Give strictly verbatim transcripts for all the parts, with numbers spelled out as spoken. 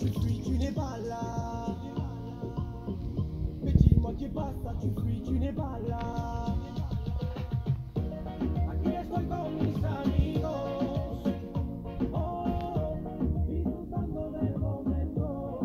tu fuis, tu n'es pas là. Mais dis-moi qué pasa, tu fuis, tu n'es pas là. Aquí estoy con mis amigos, oh, disfrutando del momento.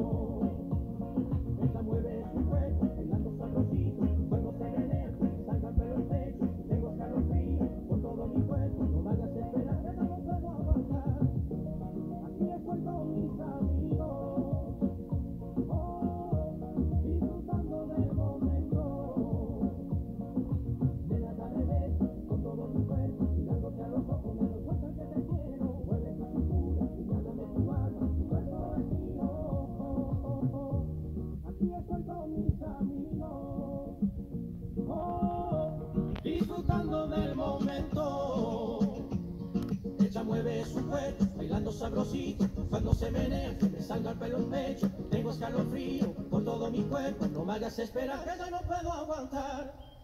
Ella mueve su cuerpo, bailando sabrosito, cuando se menea, salga el pelo al pecho, tengo escalofrío por todo mi cuerpo, no me hagas esperar, que no lo puedo aguantar. Aquí estoy con mis amigos, oh, disfrutando del momento. Nena, dame besos con todo mi cuerpo, mirándote a los ojos, me doy cuenta que te quiero. Mueve tu cintura y llámame tu alma, tu cuerpo es mío. Oh, oh, oh. Aquí estoy con mis amigos, oh, disfrutando del momento. Ella mueve su cuerpo, bailando sabrosito, cuando se menea, que me salga el pelo en pecho. Tengo escalofrío por todo mi cuerpo, no me hagas esperar, que ya no puedo aguantar.